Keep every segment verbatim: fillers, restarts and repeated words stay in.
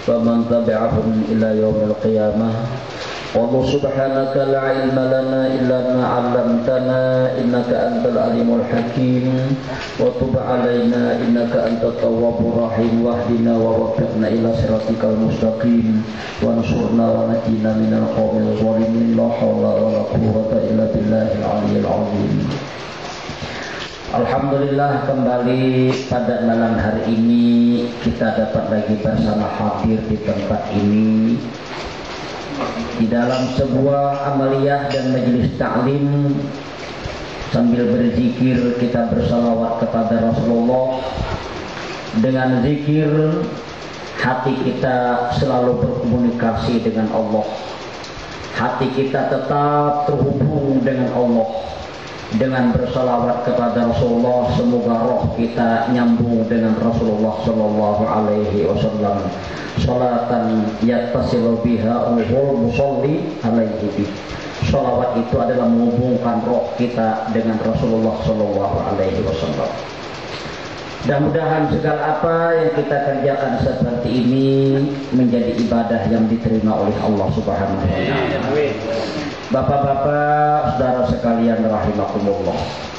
ومن تبعهم إلى يوم القيامة. والله سبحانك لا علم لنا إلا ما علمتنا إنك أنت العليم الحكيم وتب علينا إنك أنت التواب الرحيم واهدنا ووفقنا إلى صراطك المستقيم وانصرنا ونجنا من القوم الظالمين لا حول ولا قوة إلا بالله العلي العظيم. Alhamdulillah, kembali pada malam hari ini kita dapat lagi bersama hadir di tempat ini di dalam sebuah amaliyah dan majelis ta'lim. Sambil berzikir kita bersalawat kepada Rasulullah. Dengan zikir hati kita selalu berkomunikasi dengan Allah. Hati kita tetap terhubung dengan Allah. Dengan bersalawat kepada Rasulullah, semoga roh kita nyambung dengan Rasulullah Sallallahu Alaihi Wasallam. Salatan yattasilu biha ulul musalli alaihi bih. Salawat itu adalah menghubungkan roh kita dengan Rasulullah Sallallahu Alaihi Wasallam. Mudah-mudahan segala apa yang kita kerjakan seperti ini menjadi ibadah yang diterima oleh Allah Subhanahu wa taala. Bapak-bapak, saudara sekalian rahimakumullah.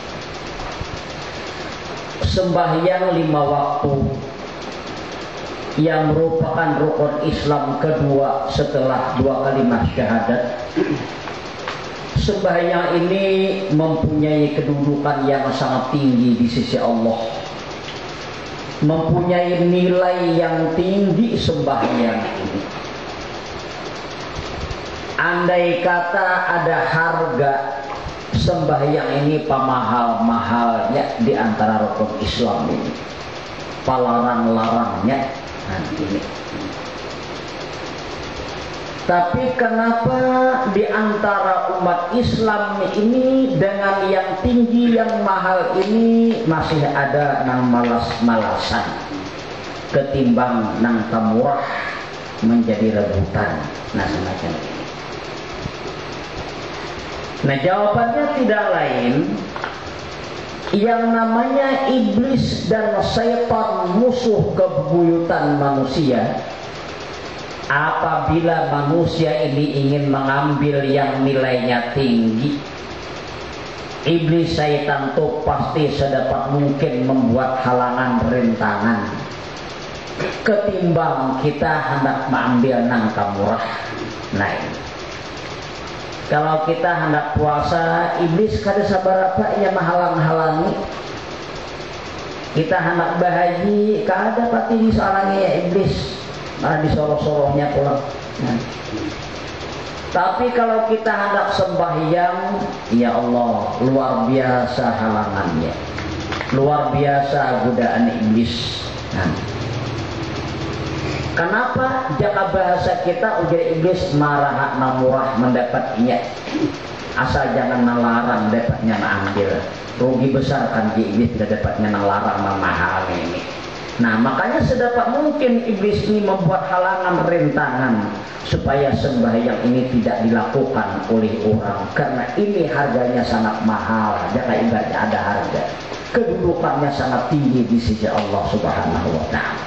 Sembahyang lima waktu yang merupakan rukun Islam kedua setelah dua kalimat syahadat. Sembahyang ini mempunyai kedudukan yang sangat tinggi di sisi Allah. Mempunyai nilai yang tinggi sembahyang ini. Andai kata ada harga sembahyang ini pamahal-mahalnya di antara rukun Islam ini, palarang-larangnya nanti ini. Tapi kenapa di antara umat Islam ini dengan yang tinggi yang mahal ini masih ada nang malas-malasan ketimbang nang tamurah menjadi rebutan? Nah, semacam ini. Nah, jawabannya tidak lain, yang namanya iblis dan syaitan, musuh kebuyutan manusia. Apabila manusia ini ingin mengambil yang nilainya tinggi, iblis syaitan itu pasti sedapat mungkin membuat halangan rintangan ketimbang kita hendak mengambil nangka murah. Nah, kalau kita hendak puasa, iblis kada sabar apa ia menghalang-halangi. Kita hendak bahaji, kada pati disalahnya ya iblis, malah disoroh-sorohnya pulang. Nah. Tapi kalau kita hendak sembahyang, ya Allah, luar biasa halangannya, luar biasa godaan iblis. Nah. Kenapa? Jika bahasa kita ujar iblis marah namurah mendapatnya, asal jangan melarang dapatnya mengambil. Rugi besar kan iblis tidak dapatnya melarang memahal ini. Nah, makanya sedapat mungkin iblis ini membuat halangan rintangan supaya sembahyang ini tidak dilakukan oleh orang, karena ini harganya sangat mahal. Jika ibadah ada harga, kedudukannya sangat tinggi di sisi Allah Subhanahu wa taala.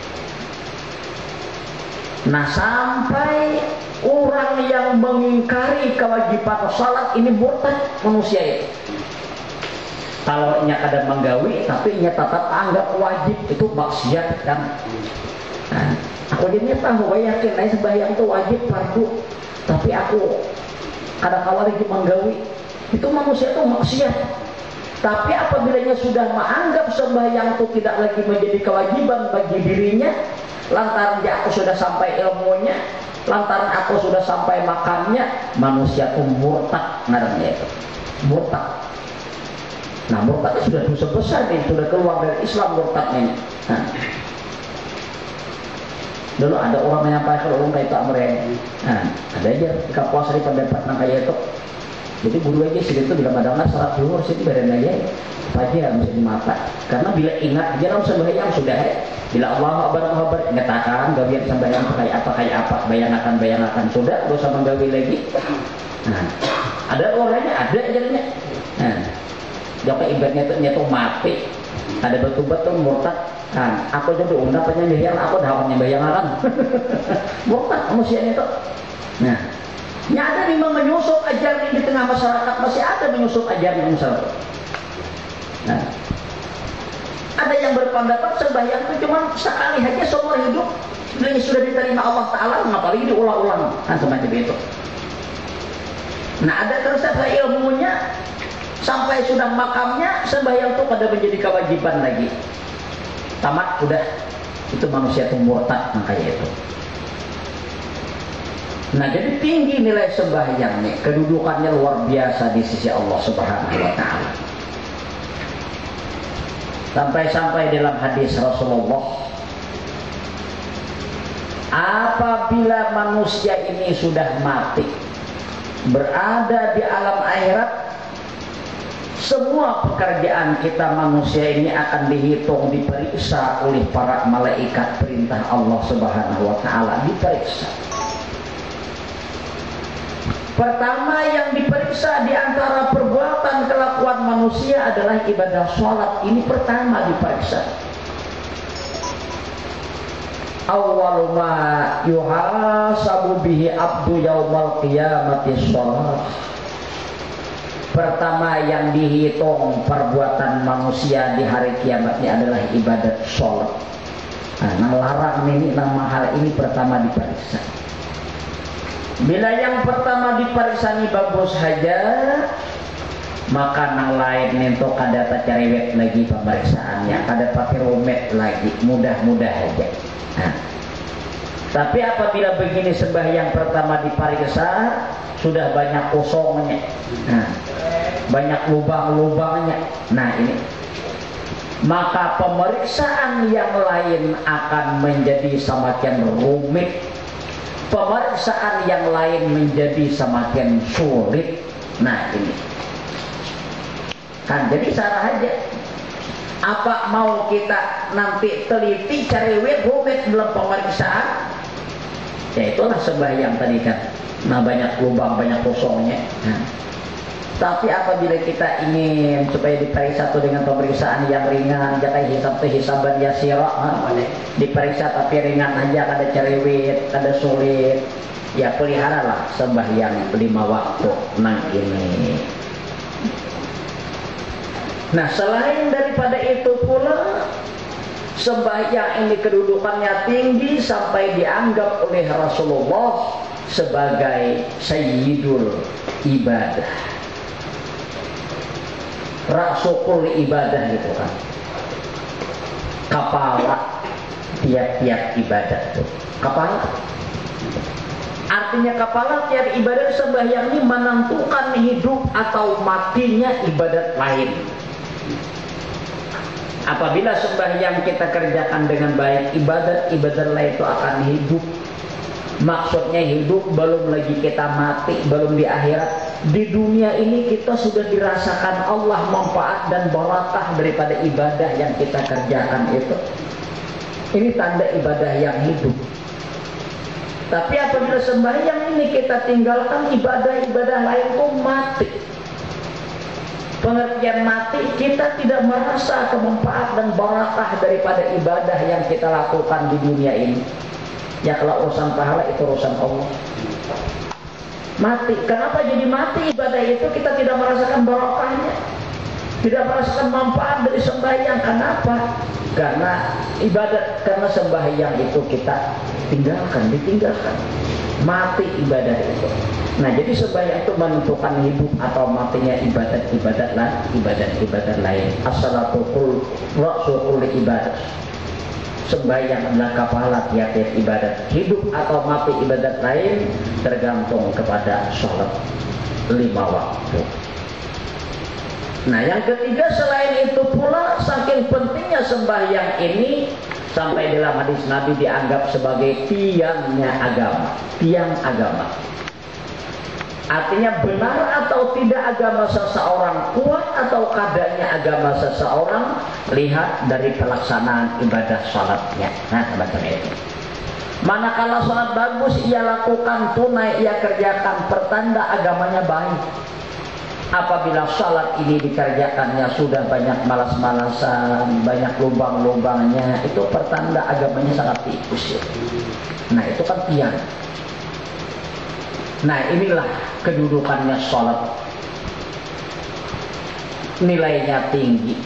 Nah, sampai orang yang mengingkari kewajiban salat ini murtad manusia itu. Kalau nya kada menggawi tapi nya tetap anggap wajib, itu maksiat kan. Nah, aku dia tahu, gue yakin nah sembahyang itu wajib fardu, tapi aku kada kawal lagi menggawi, itu manusia itu maksiat. Tapi apabila nya sudah menganggap sembahyang itu tidak lagi menjadi kewajiban bagi dirinya, lantaran dia aku sudah sampai ilmunya, lantaran aku sudah sampai makannya, manusia itu murtad ngarannya itu. Murtad. Nah, murtad sudah dosa besar nih, sudah keluar dari Islam murtad ini. Nah. Dulu ada orang menyampaikan orang kayak tak mereka. Nah, ada aja jika puasa di pendapat nang kayak itu. Jadi guru aja sih itu bila madangnya salat dulu sih beren aja. Pagi harus dimata. Karena bila ingat aja dalam sembahyang sudah ya. Bila Allah Akbar Akbar nyatakan gawian sembahyang pakai apa kayak apa, bayangkan bayangkan sudah terus sama gawi lagi. Nah, ada orangnya ada jadinya. Nah, jika ibadahnya itu nyetu mati, ada betul-betul murtad. Kan, aku jadi undang penyembahyang, aku dah penyembahyang kan. Bukan manusia itu. Nah, ini ada memang menyusup ajaran di tengah masyarakat, masih ada menyusup ajaran masyarakat. Nah, ada yang berpendapat sembahyang itu cuma sekali saja seumur hidup, ini sudah diterima Allah Ta'ala, apalagi diulang-ulang, kan semacam itu. Nah, ada terus ada ilmunya, sampai sudah makamnya sembahyang itu pada menjadi kewajiban lagi. Tamat sudah, itu manusia itu murtad makanya itu. Nah, jadi tinggi nilai sembahyangnya, kedudukannya luar biasa di sisi Allah Subhanahu wa Ta'ala. Sampai-sampai dalam hadis Rasulullah, apabila manusia ini sudah mati, berada di alam akhirat, semua pekerjaan kita manusia ini akan dihitung, diperiksa oleh para malaikat perintah Allah Subhanahu wa Ta'ala, diperiksa. Pertama yang diperiksa di antara perbuatan kelakuan manusia adalah ibadah sholat. Ini pertama diperiksa. Awwalu ma yuhasabu bihi abdu yaumal qiyamati sholat. Pertama yang dihitung perbuatan manusia di hari kiamat ini adalah ibadat sholat. Nah, larang ini, nama hal ini pertama diperiksa. Bila yang pertama diperiksa ini bagus saja, maka yang lain itu kada cerewet lagi pemeriksaannya, kada pakai rumit lagi, mudah-mudah aja. Nah, tapi apabila begini sembahyang pertama diperiksa, sudah banyak kosongnya, nah, banyak lubang-lubangnya. Nah ini, maka pemeriksaan yang lain akan menjadi semakin rumit, pemeriksaan yang lain menjadi semakin sulit. Nah ini kan jadi salah aja. Apa mau kita nanti teliti cari rumit dalam pemeriksaan? Ya itulah sembahyang tadi kan. Nah banyak lubang, banyak kosongnya. Nah, tapi apabila kita ingin supaya diperiksa itu dengan pemeriksaan yang ringan, jangan hisab itu hisaban yasira, diperiksa tapi ringan aja, kada cerewet, kada sulit, ya peliharalah sembahyang lima waktu nang ini. Nah selain daripada itu pula, sembahyang ini kedudukannya tinggi sampai dianggap oleh Rasulullah sebagai sayyidul ibadah, rasukul ibadah gitu kan, kepala tiap-tiap ibadah itu. Kepala artinya kepala tiap ibadah sembahyang ini menentukan hidup atau matinya ibadat lain. Apabila sembahyang kita kerjakan dengan baik, ibadat-ibadat lain itu akan hidup. Maksudnya hidup, belum lagi kita mati, belum di akhirat. Di dunia ini kita sudah dirasakan Allah manfaat dan barakah daripada ibadah yang kita kerjakan itu. Ini tanda ibadah yang hidup. Tapi apabila sembahyang ini kita tinggalkan, ibadah-ibadah lain itu mati. Pengertian mati, kita tidak merasa kemanfaat dan barakah daripada ibadah yang kita lakukan di dunia ini. Ya kalau urusan pahala itu urusan Allah. Mati, kenapa jadi mati ibadah itu? Kita tidak merasakan barakahnya, tidak merasakan manfaat dari sembahyang. Kenapa? Karena ibadat, karena sembahyang itu kita tinggalkan, ditinggalkan. Mati ibadah itu. Nah jadi sembahyang itu menentukan hidup atau matinya ibadat-ibadat lain, ibadat-ibadat lain. As-salatu ra'sul ibadah. Sembahyang adalah kepala tiap-tiap ibadat. Hidup atau mati ibadat lain tergantung kepada sholat lima waktu. Nah yang ketiga, selain itu pula, saking pentingnya sembahyang ini, sampai dalam hadis Nabi dianggap sebagai tiangnya agama. Tiang agama, artinya benar atau tidak agama seseorang, kuat atau kadangnya agama seseorang, lihat dari pelaksanaan ibadah sholatnya. Nah semacam itu. Manakala sholat bagus ia lakukan tunai, ia kerjakan, pertanda agamanya baik. apabila salat ini dikerjakannya sudah banyak malas-malasan, banyak lubang-lubangnya, itu pertanda agamanya sangat tipis ya. Nah itu kan tiang. Nah inilah kedudukannya salat, nilainya tinggi.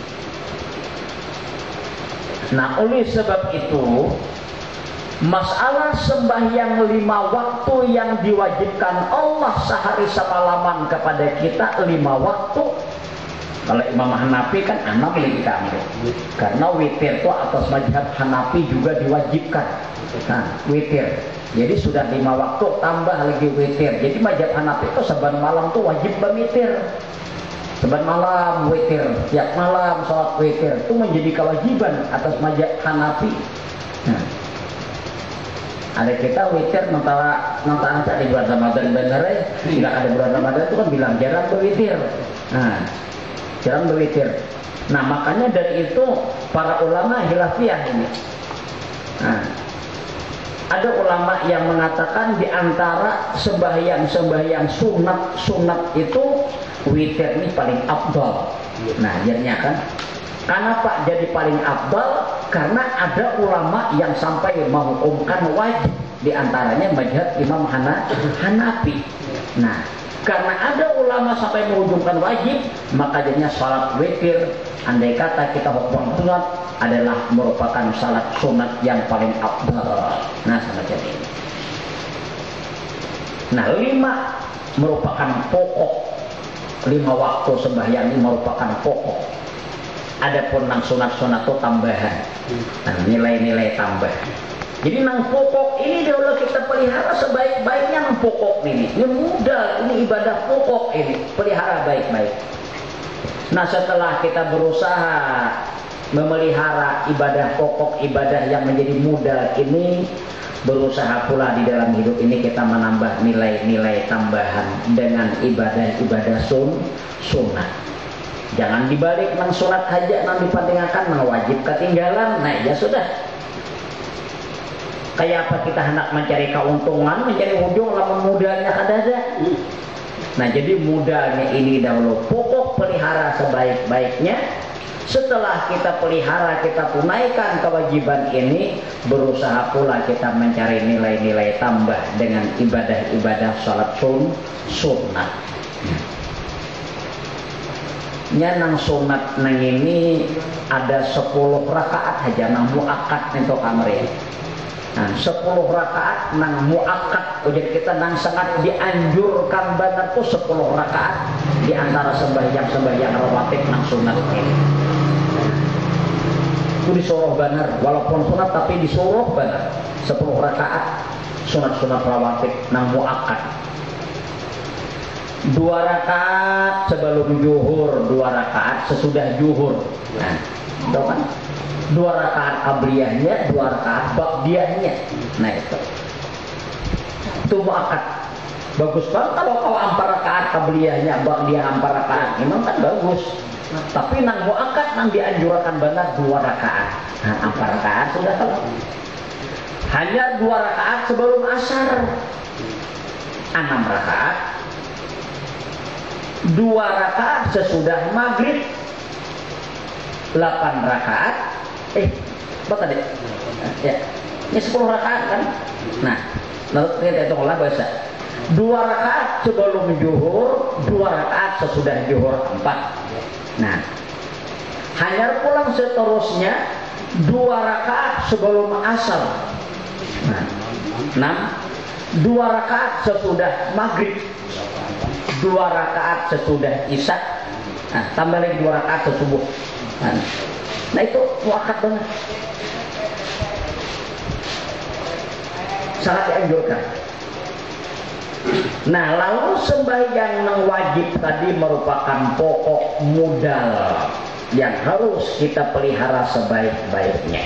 Nah oleh sebab itu masalah sembahyang lima waktu yang diwajibkan Allah sehari semalaman kepada kita lima waktu. Kalau Imam Hanafi kan enam lebih kami, karena witir itu atas mazhab Hanafi juga diwajibkan. Nah witir, jadi sudah lima waktu tambah lagi witir. Jadi mazhab Hanafi itu saban malam tuh wajib berwitir. Saban malam witir, tiap malam sholat witir itu menjadi kewajiban atas mazhab Hanafi. Nah, ada kita witir mentara mentara di bulan Ramadan benar ya, tidak ada bulan Ramadan itu kan bilang jarang berwitir. Nah, jarang berwitir. Nah, makanya dari itu para ulama khilafiyah ini. Nah, ada ulama yang mengatakan di antara sembahyang-sembahyang sunat-sunat itu witir ini paling afdal. Nah, jadinya kan kenapa jadi paling afdal? Karena ada ulama yang sampai menghukumkan wajib, di antaranya mazhab Imam Hana, Hanafi. Nah, karena ada ulama sampai menghukumkan wajib, maka jadinya salat witir, andai kata kita hukum sunat, adalah merupakan salat sunat yang paling afdal. Nah, semacam ini. Nah, lima merupakan pokok. Lima waktu sembahyang ini merupakan pokok. Adapun nang sunat-sunat itu tambahan, nah, nilai-nilai tambah. Jadi nang pokok ini kalau kita pelihara sebaik-baiknya nang pokok ini. Ini mudah, ini ibadah pokok ini, pelihara baik-baik. Nah setelah kita berusaha memelihara ibadah pokok, ibadah yang menjadi mudah ini, berusaha pula di dalam hidup ini kita menambah nilai-nilai tambahan dengan ibadah-ibadah sun, sunat. Jangan dibalik nang sunat hajat nang dipandingkan nang wajib ketinggalan. Nah ya sudah. Kayak apa kita hendak mencari keuntungan, mencari ujung lamun mudahnya ada-ada. Nah jadi mudahnya ini dahulu pokok, pelihara sebaik-baiknya. Setelah kita pelihara, kita tunaikan kewajiban ini, berusaha pula kita mencari nilai-nilai tambah dengan ibadah-ibadah salat sun, sunat. Nya nang sunat nang ini ada sepuluh rakaat aja nang muakkad untuk kamari. Nah, sepuluh rakaat nang muakkad. Oh, jadi kita nang sangat dianjurkan banget tuh sepuluh rakaat di antara sembahyang-sembahyang rawatib nang sunat ini. Itu disuruh benar, walaupun sunat tapi disuruh benar. sepuluh rakaat sunat-sunat rawatib nang muakkad. Dua rakaat sebelum zuhur, dua rakaat sesudah zuhur. Nah, tahu kan? Dua rakaat qabliyahnya, dua rakaat ba'diyahnya. Nah itu. Itu muakkad. Bagus banget kalau kau empat rakaat qabliyahnya, ba'diyah empat rakaat. Memang kan bagus. Tapi nang muakkad nang dianjurkan banget dua rakaat. Nah, empat rakaat sudah tahu. Hanya dua rakaat sebelum asar. Enam rakaat. Dua rakaat sesudah maghrib, delapan rakaat, eh, apa tadi? Ya, ini sepuluh rakaat kan? Nah, lalu kita hitung lah bahasa. Dua rakaat sebelum zuhur, dua rakaat sesudah zuhur empat. Nah, hanya pulang seterusnya dua rakaat sebelum asar. Nah, enam, dua rakaat sesudah maghrib. Dua rakaat sesudah isya, nah, tambah lagi dua rakaat sesubuh. Nah, nah itu muakkad banget, sangat dianjurkan. Nah lalu sembahyang yang wajib tadi merupakan pokok modal yang harus kita pelihara sebaik-baiknya.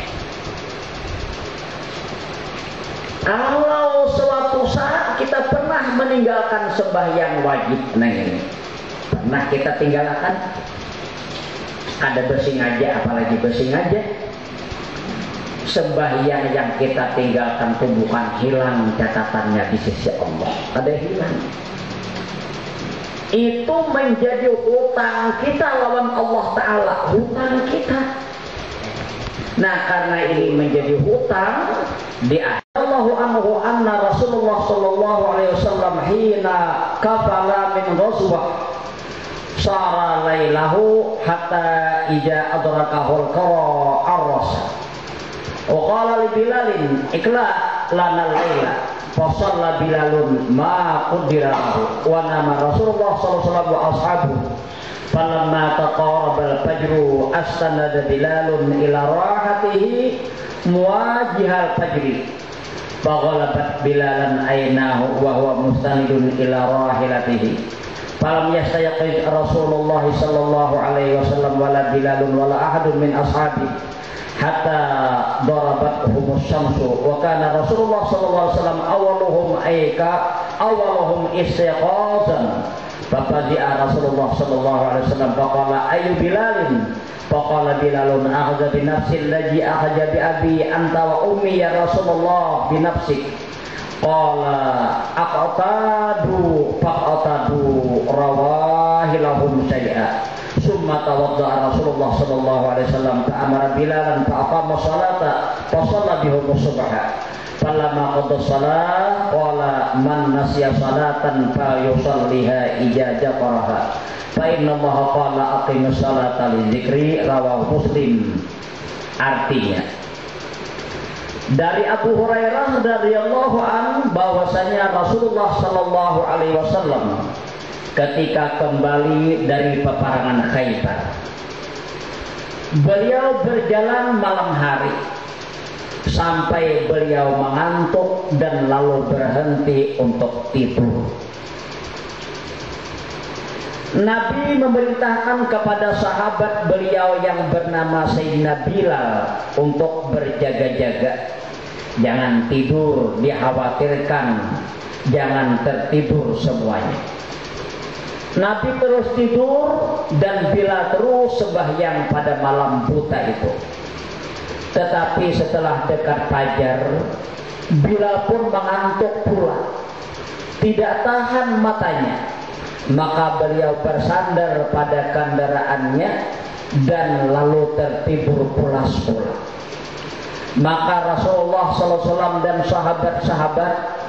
Kalau suatu saat kita pernah meninggalkan sembahyang wajib, nah ini pernah kita tinggalkan, ada bersengaja, apalagi bersengaja, sembahyang yang kita tinggalkan itu bukan hilang catatannya di sisi Allah, ada hilang. itu menjadi hutang kita lawan Allah Ta'ala, hutang kita. Nah, karena ini menjadi hutang, di Allahu anhu anna Rasulullah sallallahu alaihi wasallam hina kafala min ghazwah sara lailahu hatta ija adrakahul qara arras wa qala li Bilalin ikla lana laila fa shalla Bilalun ma qudira wa nama Rasulullah sallallahu alaihi wasallam wa ashabuhu falamma taqaraba al-fajru astanada Bilalun ila rahatihi muwajihal fajri faghalabat Bilalan aynahu wa huwa mustanidun ila rahilatihi falam yastayaqiz Rasulullah sallallahu alaihi wasallam wala Bilalun wala ahadun min ashabi hatta darabathumus syamsu wa kana Rasulullah sallallahu alaihi wasallam awaluhum aika awaluhum istiqazan fafazi'a Rasulullah sallallahu alaihi wasallam faqala ayu Bilalin faqala Bilalun akhadha bi nafsi allazi akhadha bi abi anta wa ummi ya Rasulullah bi nafsik qala aqtadu faqtadu rawahilahum syai'a summa tawadda'a Rasulullah sallallahu alaihi wasallam fa amara Bilalan fa aqama sholata fa shalla bihum subha falamma qada shalah qala man nasiya salatan fa yusalliha ijazataha fa inna Allah qala aqimus sholata li dzikri rawahu Muslim. Artinya dari Abu Hurairah radhiyallahu an bahwasanya Rasulullah sallallahu alaihi wasallam ketika kembali dari peperangan Khaybar, beliau berjalan malam hari sampai beliau mengantuk dan lalu berhenti untuk tidur. Nabi memerintahkan kepada sahabat beliau yang bernama Sayyidina Bilal untuk berjaga-jaga, jangan tidur, dikhawatirkan jangan tertidur semuanya. Nabi terus tidur dan Bilal terus sembahyang pada malam buta itu. Tetapi setelah dekat fajar, Bilal pun mengantuk pula, tidak tahan matanya. Maka beliau bersandar pada kendaraannya dan lalu tertidur pulas-pulas. Maka Rasulullah sallallahu alaihi wasallam dan sahabat-sahabat,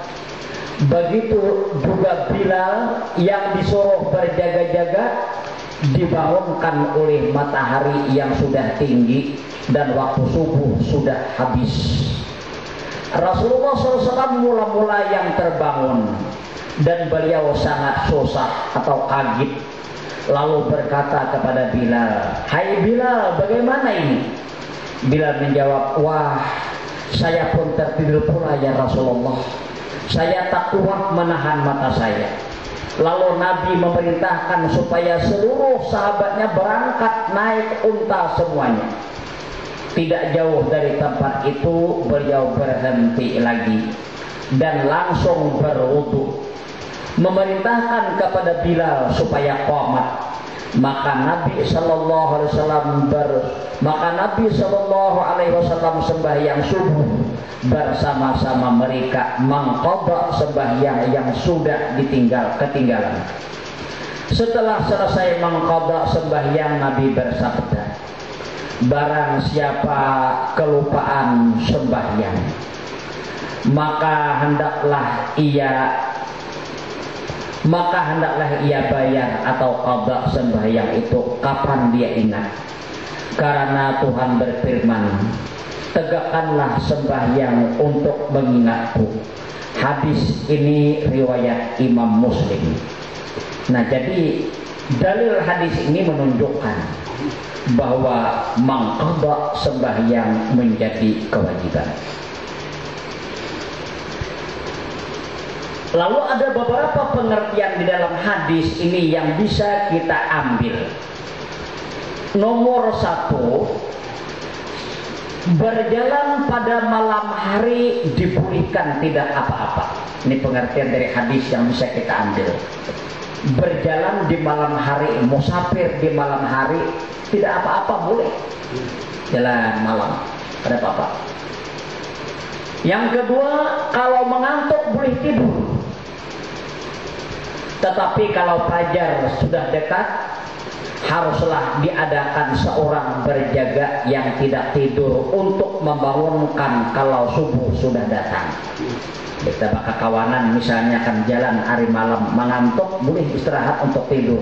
begitu juga Bilal yang disuruh berjaga-jaga, dibangunkan oleh matahari yang sudah tinggi dan waktu subuh sudah habis. Rasulullah sallallahu alaihi wasallam mula-mula yang terbangun dan beliau sangat susah atau kaget, lalu berkata kepada Bilal, "Hai Bilal, bagaimana ini?" Bilal menjawab, "Wah, saya pun tertidur pula ya Rasulullah. Saya tak kuat menahan mata saya." Lalu Nabi memerintahkan supaya seluruh sahabatnya berangkat naik unta semuanya. Tidak jauh dari tempat itu beliau berhenti lagi dan langsung berwudu, memerintahkan kepada Bilal supaya qomat. Maka Nabi sallallahu alaihi wasallam ber maka Nabi sallallahu alaihi wasallam sembahyang subuh bersama-sama mereka, mengqadha sembahyang yang sudah ditinggal ketinggalan. Setelah selesai mengqadha sembahyang, Nabi bersabda, "Barang siapa kelupaan sembahyang, maka hendaklah ia maka hendaklah ia bayar atau qadha sembahyang itu kapan dia ingat. Karena Tuhan berfirman, tegakkanlah sembahyang untuk mengingatku." Hadis ini riwayat Imam Muslim. Nah, jadi dalil hadis ini menunjukkan bahwa mengqadha sembahyang menjadi kewajiban. Lalu ada beberapa pengertian di dalam hadis ini yang bisa kita ambil. Nomor satu, berjalan pada malam hari dipulihkan tidak apa-apa. Ini pengertian dari hadis yang bisa kita ambil. Berjalan di malam hari, musafir di malam hari, tidak apa-apa, boleh jalan malam, ada apa-apa. Yang kedua, kalau mengantuk boleh tidur. Tetapi kalau fajar sudah dekat, haruslah diadakan seorang berjaga yang tidak tidur untuk membangunkan kalau subuh sudah datang. Kita bakal kawanan misalnya kan jalan hari malam mengantuk, boleh istirahat untuk tidur.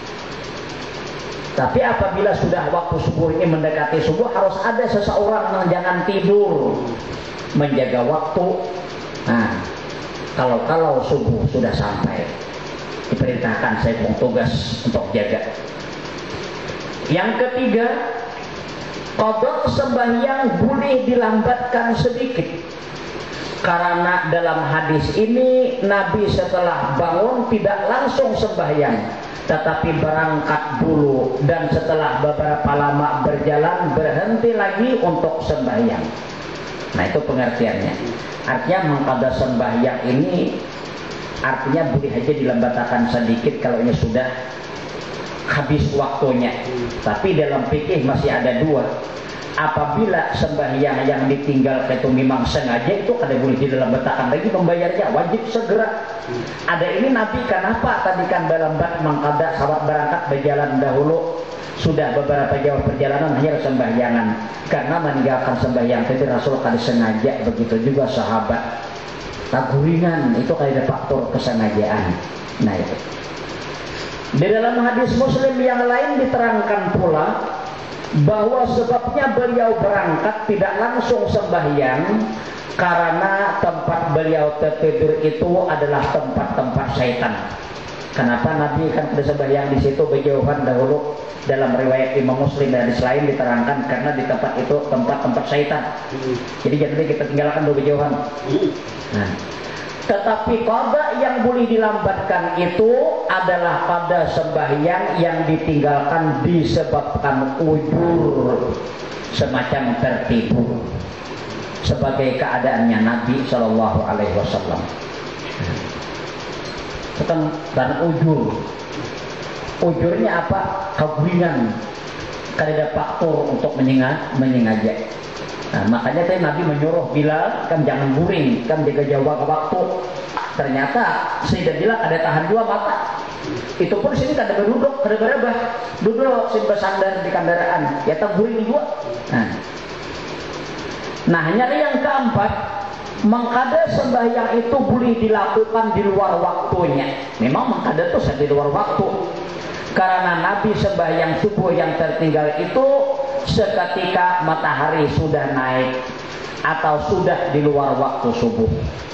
Tapi apabila sudah waktu subuh ini mendekati subuh, harus ada seseorang yang jangan tidur, menjaga waktu. Nah, kalau-kalau subuh sudah sampai, diperintahkan saya punya tugas untuk jaga. Yang ketiga, qada sembahyang boleh dilambatkan sedikit. Karena dalam hadis ini Nabi setelah bangun tidak langsung sembahyang, tetapi berangkat dulu dan setelah beberapa lama berjalan berhenti lagi untuk sembahyang. Nah, itu pengertiannya. Artinya mengqada sembahyang ini artinya boleh aja dilambatkan sedikit kalau ini sudah habis waktunya. Tapi dalam fikih masih ada dua. Apabila sembahyang yang ditinggal itu memang sengaja, itu kada boleh dilambatkan lagi membayarnya, wajib segera. Ada ini Nabi kenapa tadi kan berlambat mengqada sahabat berangkat berjalan dahulu, sudah beberapa jauh perjalanan hanya sembahyangan, karena meninggalkan sembahyang tadi Rasul kada sengaja. Begitu juga sahabat taguringan, itu kada ada faktor kesengajaan. Nah, itu di dalam hadis Muslim yang lain diterangkan pula bahwa sebabnya beliau berangkat tidak langsung sembahyang karena tempat beliau tertidur itu adalah tempat-tempat syaitan. Kenapa Nabi kan sudah sembahyang di situ berjauhan dahulu? Dalam riwayat Imam Muslim dan hadis lain diterangkan karena di tempat itu tempat-tempat syaitan. Jadi jangan kita tinggalkan dulu berjauhan. Nah, tetapi qada yang boleh dilambatkan itu adalah pada sembahyang yang ditinggalkan disebabkan ujur, semacam tertidur, sebagai keadaannya Nabi Shallallahu Alaihi Wasallam. Bukan karena ujur. Ujurnya apa? Keguringan. Kada ada faktor untuk menyengat, menyengaja. Nah, makanya tadi Nabi menyuruh Bilal kan jangan guring, kan jaga jaga waktu. Ternyata Sayyidah Bilal ada tahan dua mata. Itu pun sini kada berduduk, kada berebah. Duduk sini bersandar di kendaraan, ya tak guring juga. Nah, nah hanya yang keempat, mengqada sembahyang itu boleh dilakukan di luar waktunya. Memang mengqada itu di luar waktu. Karena Nabi sembahyang subuh yang tertinggal itu seketika matahari sudah naik atau sudah di luar waktu subuh.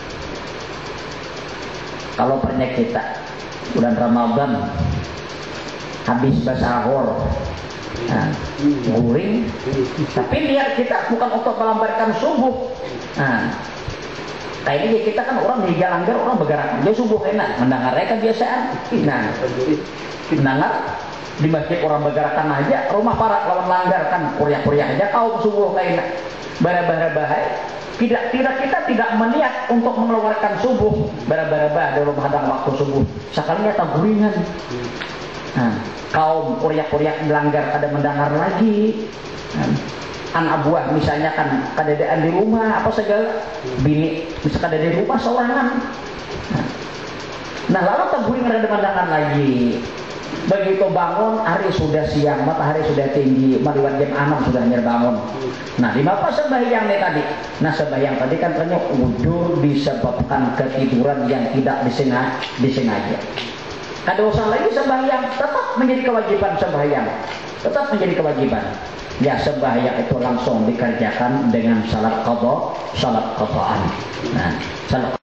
Kalau pernah kita bulan Ramadan habis basahor, nah, guring, tapi niat kita bukan untuk melambatkan subuh. Nah, kayak ini kita kan orang di jalan langgar, orang bergerak dia subuh enak mendengar mereka kebiasaan. Nah, mendengar di masjid orang bergerakan aja, rumah para lawan langgar kan kuriah-kuriah aja kaum subuh kayak bara-bara bahaya. Tidak, tidak kita tidak meniat untuk mengeluarkan subuh bara-bara bah dalam hadang waktu subuh. Sekalinya taguringan. Nah, kaum kuriah-kuriah langgar kada mendengar lagi. Nah, anak buah misalnya kan kadadaan di rumah apa segala, bini bisa kadada di rumah seorangan. Nah, nah lalu taguringan kada mendengar lagi. Begitu bangun, hari sudah siang, matahari sudah tinggi, maliwat jam enam sudah bangun. Nah, di apa sembahyang nih tadi? Nah, sembahyang tadi kan ternyata ujur disebabkan ketiduran yang tidak disengaja. disengaja. Kada usah lagi sembahyang, tetap menjadi kewajiban sembahyang. Tetap menjadi kewajiban. Ya, sembahyang itu langsung dikerjakan dengan salat qada, salat qadaan. Nah, salat